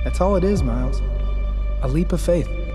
That's all it is, Miles. A leap of faith.